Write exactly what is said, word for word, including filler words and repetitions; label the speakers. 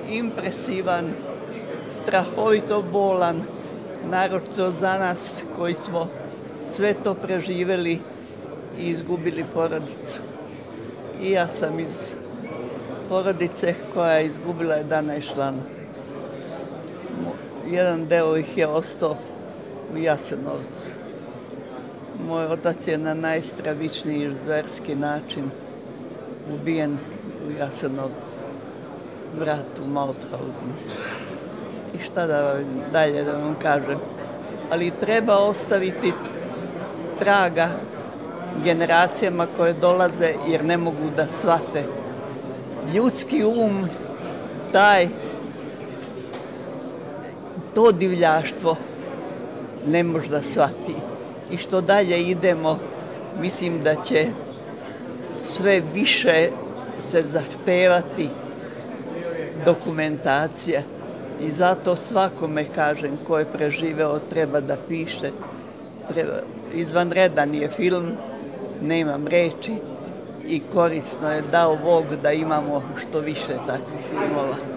Speaker 1: impresivan, strahovito bolan, naročito za nas koji smo sve to preživjeli i izgubili porodicu. I ja sam iz porodice koja je izgubila jedanaest člana. Jedan deo ih je ostao u Jasenovcu. Moj otac je na najstravičniji i zverski način ubijen u Jasenovcu, brat u Mauthausenu. I šta da dalje da vam kažem? Ali treba ostaviti traga generacijama koje dolaze jer ne mogu da shvate. Ljudski um, taj, to divljaštvo ne može da shvati. I što dalje idemo, mislim da će sve više se zahtevati dokumentacija. I zato svakome kažem ko je preživeo treba da piše. Treba. Izvanredan je film, nemam reči i korisno je dao Bog da imamo što više takvih filmova.